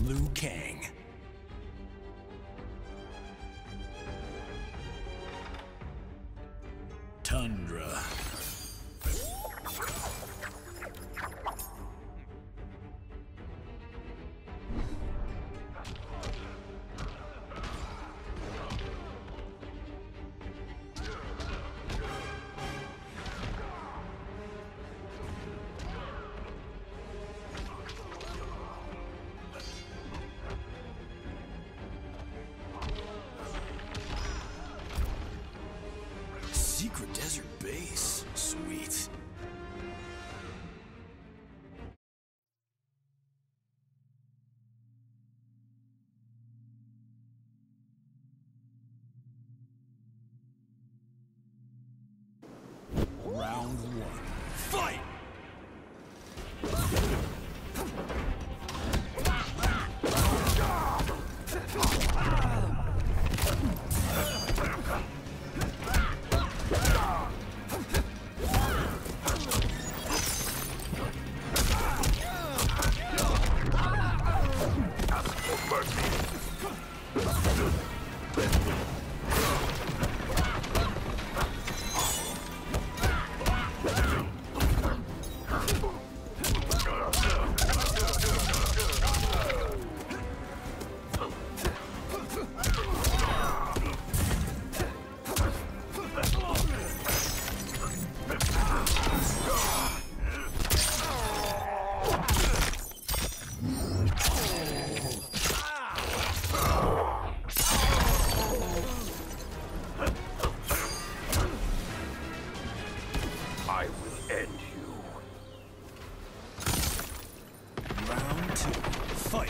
Liu Kang. Tundra. Secret desert base. Sweet. Round one. Fight! I will end you. Round two. Fight!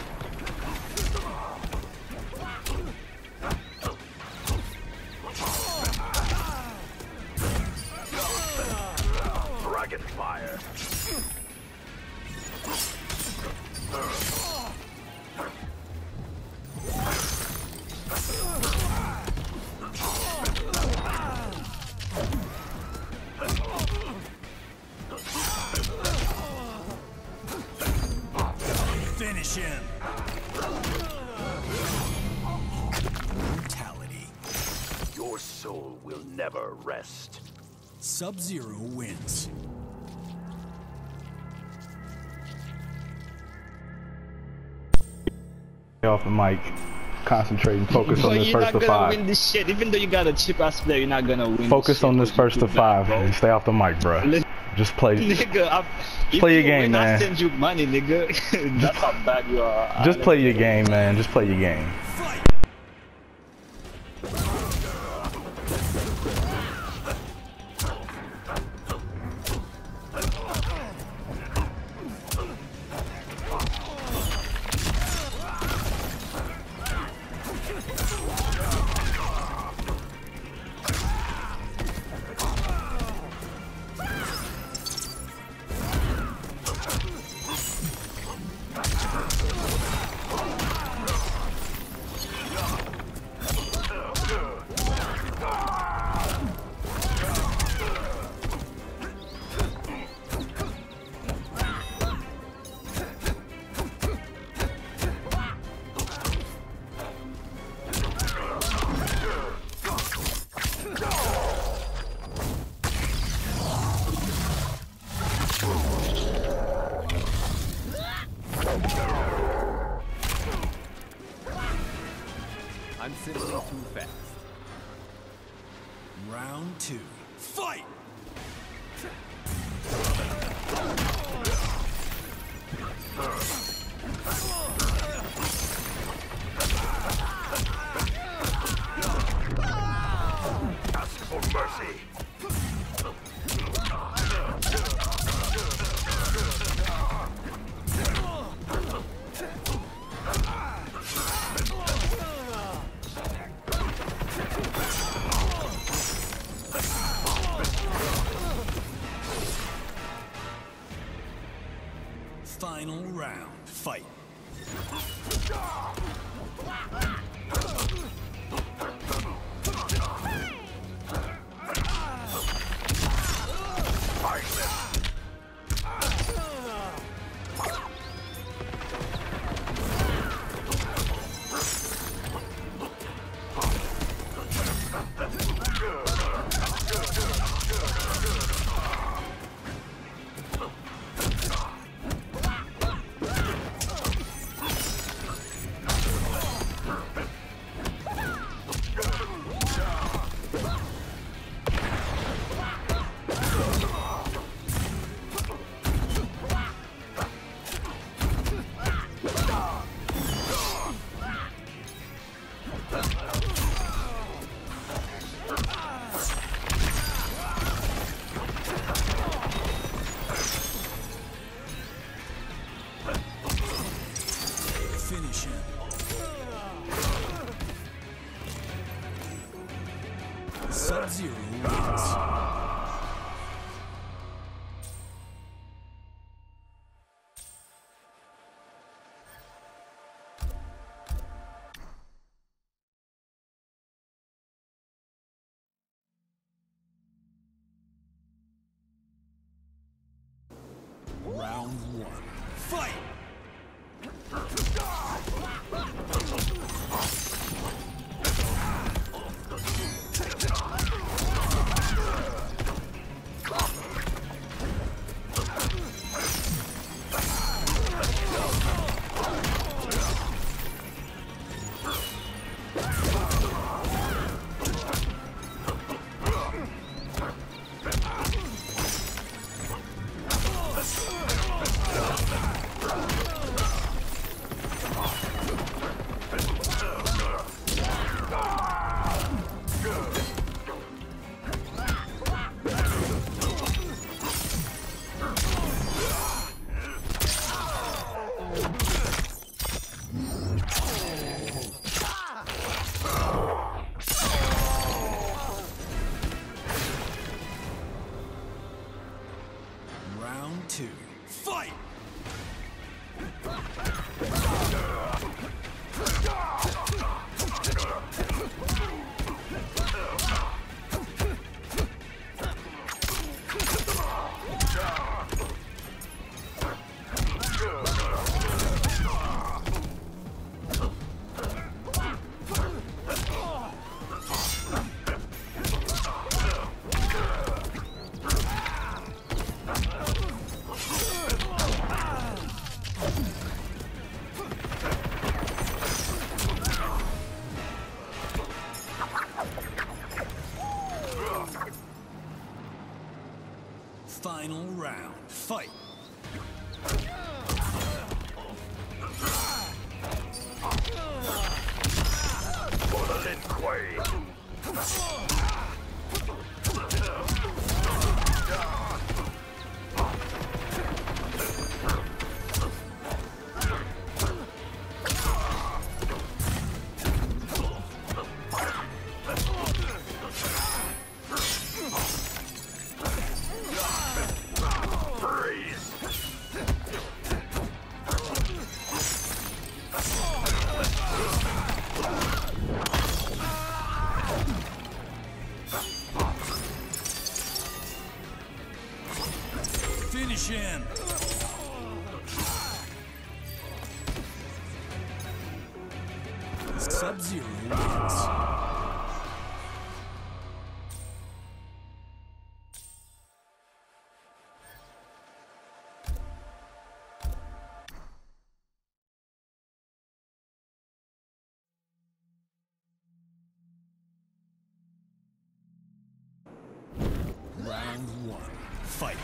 Dragon fire. Finish him! Brutality. Your soul will never rest. Sub-Zero wins. Off the mic, concentrate and focus on this first to You're not gonna five. win this shit. Even though you got a cheap ass player, you're not gonna win. Focus on this first to five. bro. And stay off the mic, bro. Just play. Nigga, Play your game, man. I send you money, nigga. That's how bad you are. Just play your game, man. Just play your game. I'm simply too fast. Round two. Fight! Ask for mercy. Final round. Fight. Round one. Fight! Round two. Fight! Final round. Fight! For the Lin Kuei. Finish him! Sub-Zero wins. Round one. Fight!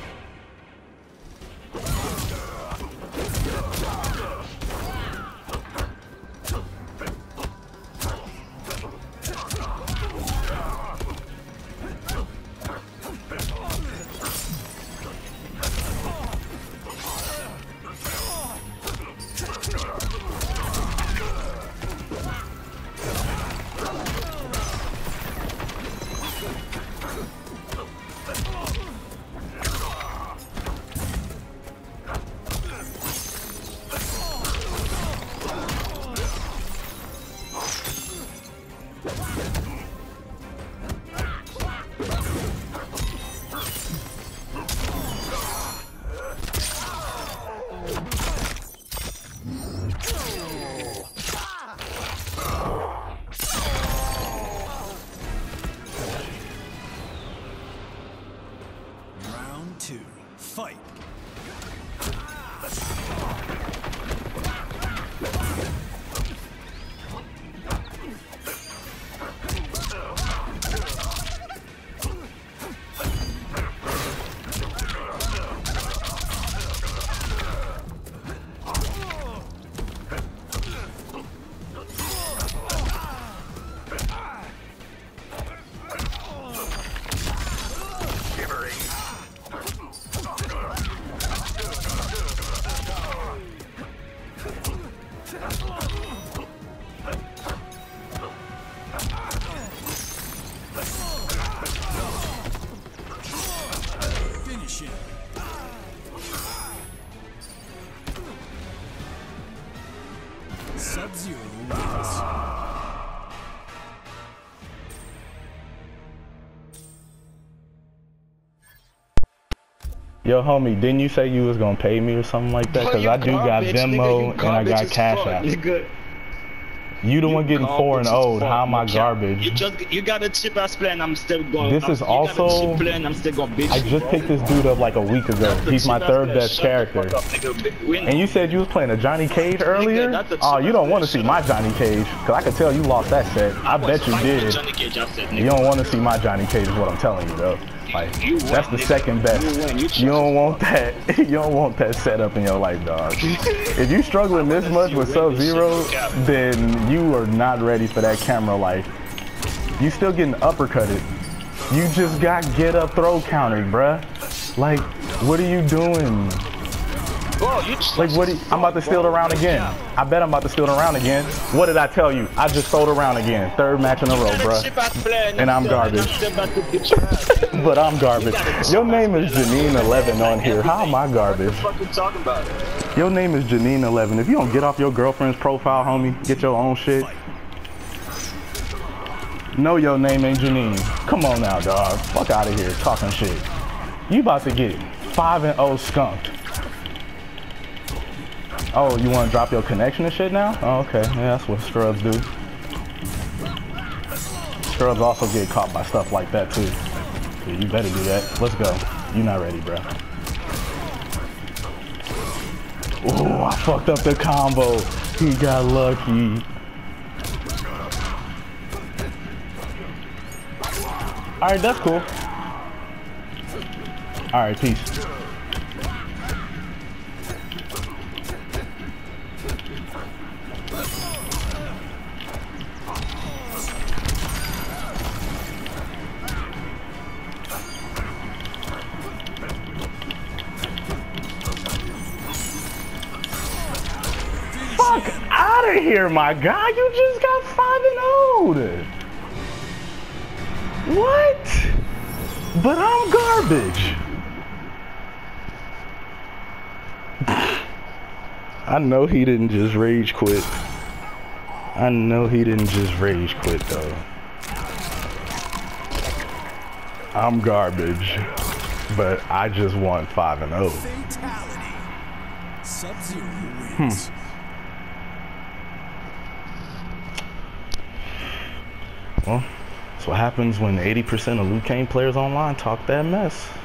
Round two. Fight! Finish him! Sub-Zero wins. Yo, homie, didn't you say you was gonna pay me or something like that? Cause I do got Venmo and I got Cash App. You the one getting 4-0. How am I garbage? You got a cheap ass play and I'm still going. This is also. I'm still going bitch. I just picked this dude up like a week ago. He's my third best character. And you said you was playing a Johnny Cage earlier? Oh, you don't want to see my Johnny Cage, cause I could tell you lost that set. I bet you did. You don't want to see my Johnny Cage, is what I'm telling you though. Like, that's the second best. You don't want that. You don't want that setup in your life, dog. If you struggling this much with Sub-Zero, then you are not ready for that camera life. You still getting uppercutted. You just got get up throw countered, bruh. Like, what are you doing? Like, what? I'm about to steal the round again. I bet I'm about to steal the round again. What did I tell you? I just stole the round again. Third match in a row, bruh. And I'm garbage. But I'm garbage. Your name is Janine11 on here. How am I garbage? Your name is Janine11. If you don't get off your girlfriend's profile, homie, get your own shit. No, your name ain't Janine. Come on now, dog. Fuck out of here, talking shit. You about to get 5-0 skunked. Oh, you want to drop your connection and shit now? Oh, okay. Yeah, that's what scrubs do. Scrubs also get caught by stuff like that too. So you better do that. Let's go. You not ready, bro. Oh, I fucked up the combo. He got lucky. Alright, that's cool. Alright, peace. Fuck out of here, my guy. You just got 5-0. What? But I'm garbage. I know he didn't just rage quit. I know he didn't just rage quit though. I'm garbage. But I just won 5-0. Fatality. Sub-Zero wins. Well, that's what happens when 80% of Liu Kang players online talk that mess.